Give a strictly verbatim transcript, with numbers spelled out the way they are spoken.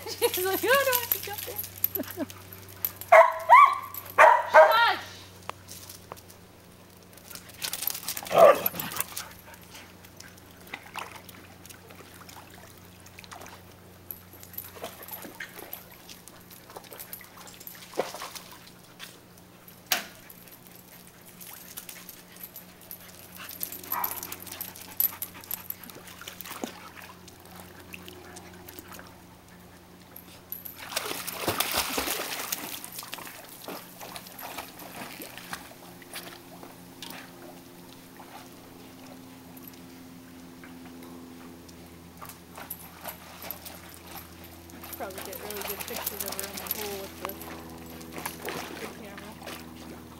She's like, oh, I don't want to jump in. Shush! Probably get really good pictures of her in the pool with the, the camera.